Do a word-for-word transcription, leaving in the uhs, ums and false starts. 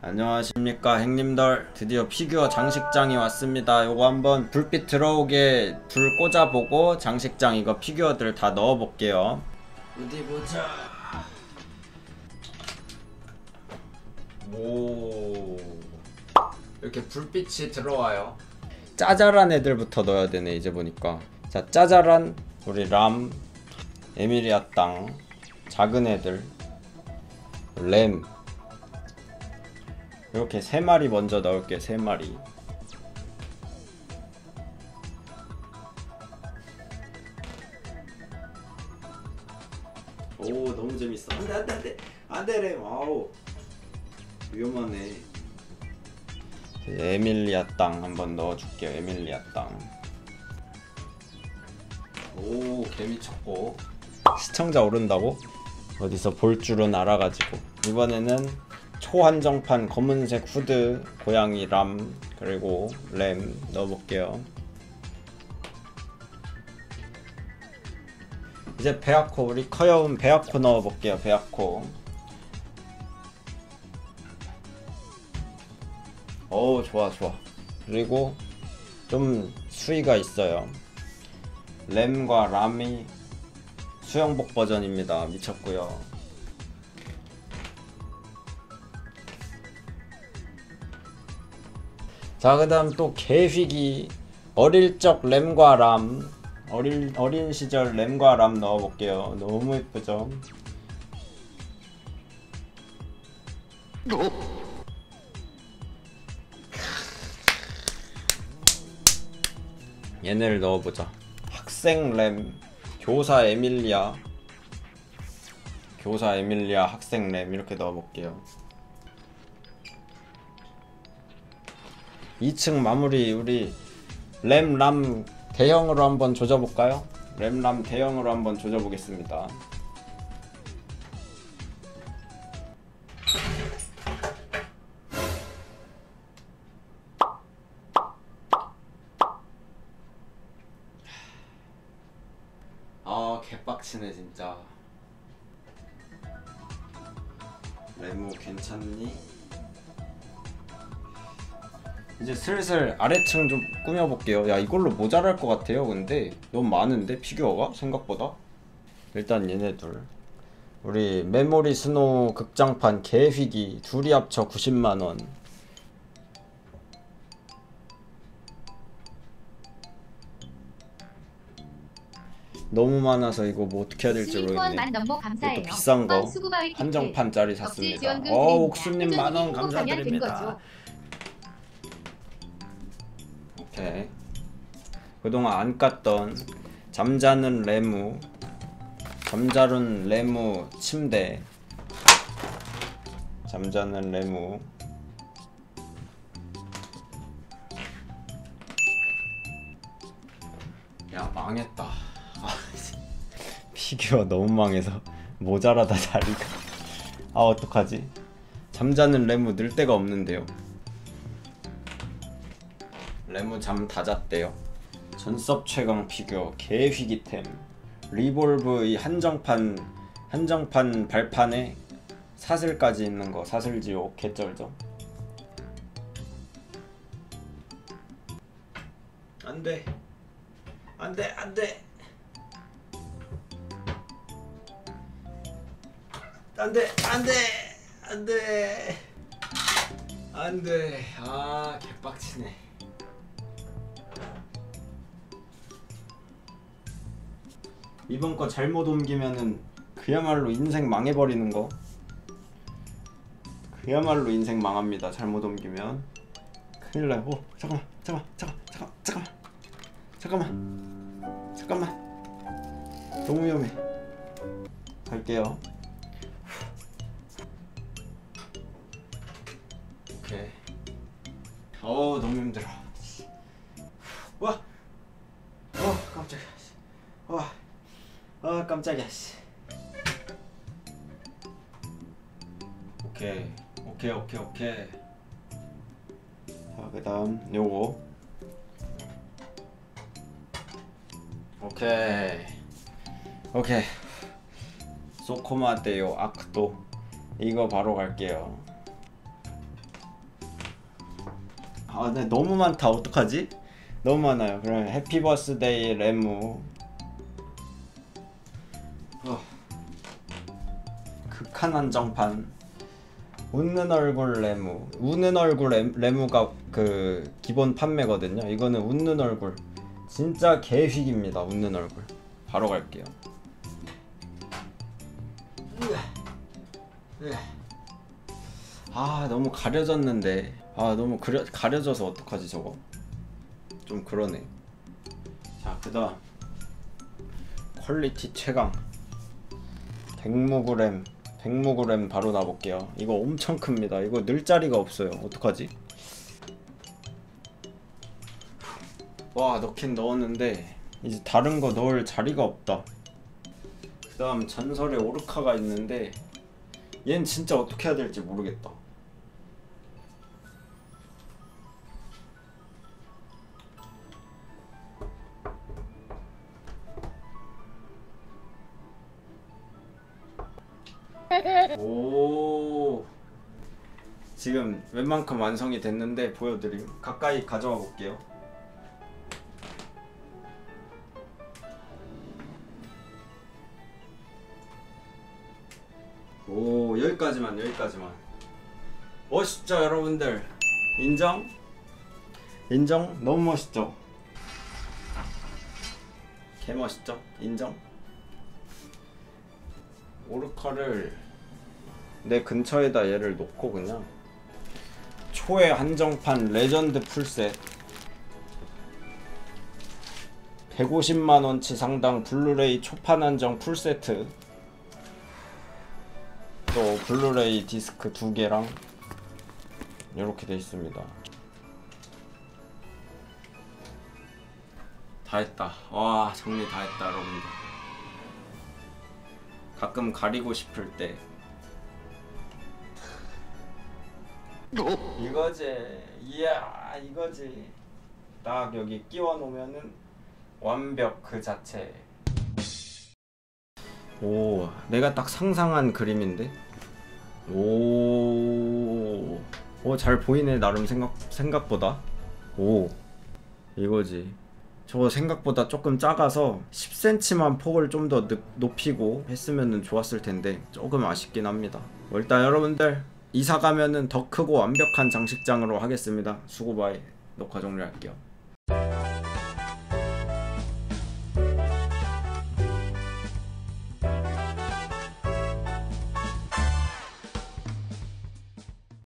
안녕하십니까 형님들. 드디어 피규어 장식장이 왔습니다. 요거 한번 불빛 들어오게 불 꽂아보고 장식장 이거 피규어들 다 넣어볼게요. 어디 보자. 오, 이렇게 불빛이 들어와요. 짜잘한 애들부터 넣어야 되네 이제 보니까. 자, 짜잘한 우리 람, 에밀리아 땅, 작은 애들, 램, 이렇게 세 마리 먼저 넣을게. 세 마리. 오, 너무 재밌어. 안돼 안돼 안돼 안돼 램. 아우 위험하네. 에밀리아 땅 한번 넣어줄게요. 에밀리아 땅. 오, 개미쳤고. 시청자 오른다고? 어디서 볼 줄은 알아가지고. 이번에는 초한정판 검은색 후드 고양이 람 그리고 램 넣어볼게요. 이제 베아코, 우리 커여운 베아코 넣어볼게요. 베아코. 오, 좋아 좋아. 그리고 좀 수위가 있어요. 램과 람이 수영복 버전입니다. 미쳤고요. 자, 그 다음 또 개휘기 어릴 적 램과 람, 어릴, 어린 시절 램과 람 넣어볼게요. 너무 예쁘죠? 얘네를 넣어보자. 학생 램, 교사 에밀리아, 교사 에밀리아, 학생 램 이렇게 넣어볼게요. 이 층 마무리 우리 램 람 대형으로 한번 조져볼까요? 램 람 대형으로 한번 조져보겠습니다. 아, 개빡치네 진짜. 레모 괜찮니? 이제 슬슬 아래층 좀 꾸며볼게요. 야, 이걸로 모자랄 것 같아요. 근데 너무 많은데 피규어가 생각보다. 일단 얘네 둘, 우리 메모리 스노우 극장판 개휘기 둘이 합쳐 구십만 원. 너무 많아서 이거 뭐 어떻게 해야 될지 모르겠네. 이것도 비싼 거 한정판짜리 샀습니다. 어, 옥수님 만원 감사드립니다. 오케이. 그동안 안 깠던 잠자는 레무, 잠자는 레무 침대, 잠자는 레무. 야, 망했다. 피규어 너무 망해서 모자라다 자리가. 아, 어떡하지? 잠자는 레무 넣을 데가 없는데요. 레무 잠 다 잤대요. 전섭 최강 피규어 개휘기템 리볼브. 이 한정판 한정판 발판에 사슬까지 있는 거. 사슬지옥 개쩔죠. 안돼 안돼 안돼 안돼 안돼 안돼 안돼. 아, 개빡치네. 이번 거 잘못 옮기면은 그야말로 인생 망해버리는 거. 그야말로 인생 망합니다. 잘못 옮기면 큰일나요. 오, 잠깐만 잠깐만 잠깐만 잠깐만 잠깐만 잠깐만 너무 위험해. 갈게요. 오케이. 어우, 너무 힘들어. 와, 어, 깜짝이야. 와, 아, 깜짝이야. 오케이 오케이 오케이 오케이. 자, 그 다음 요거. 오케이 오케이. 소코마데요 아크도. 이거 바로 갈게요. 아, 네, 너무 많다. 어떡하지? 너무 많아요. 그럼 해피 버스데이 레무. 어. 극한 한정판. 웃는 얼굴 레무. 웃는 얼굴 레, 레무가 그 기본 판매거든요. 이거는 웃는 얼굴. 진짜 개휘기입니다. 웃는 얼굴. 바로 갈게요. 아, 너무 가려졌는데. 아, 너무 그려, 가려져서 어떡하지 저거? 좀 그러네. 자, 그 다음 퀄리티 최강 백무그램. 백무그램 바로 놔볼게요. 이거 엄청 큽니다. 이거 넣을 자리가 없어요. 어떡하지? 와, 넣긴 넣었는데 이제 다른 거 넣을 자리가 없다. 그 다음 전설의 오르카가 있는데 얜 진짜 어떻게 해야 될지 모르겠다. 오, 지금 웬만큼 완성이 됐는데 보여드림. 가까이 가져와 볼게요. 오, 여기까지만 여기까지만. 멋있죠 여러분들? 인정? 인정? 너무 멋있죠? 개 멋있죠? 인정? 오르카를 내 근처에다 얘를 놓고 그냥 초의 한정판 레전드 풀셋 백오십만 원치 상당 블루레이 초판 한정 풀세트, 또 블루레이 디스크 두 개랑 이렇게 돼 있습니다. 다 했다. 와, 정리 다 했다 여러분들. 가끔 가리고 싶을 때 이거지. 이야, 이거지. 딱 여기 끼워 놓으면은 완벽 그 자체. 오, 내가 딱 상상한 그림인데. 오, 오, 잘 보이네 나름. 생각 생각보다. 오, 이거지. 저거 생각보다 조금 작아서 십 센티미터만 폭을 좀 더 높이고 했으면 좋았을 텐데 조금 아쉽긴 합니다. 뭐 일단 여러분들 이사 가면은 더 크고 완벽한 장식장으로 하겠습니다. 수고 바이. 녹화 종료할게요.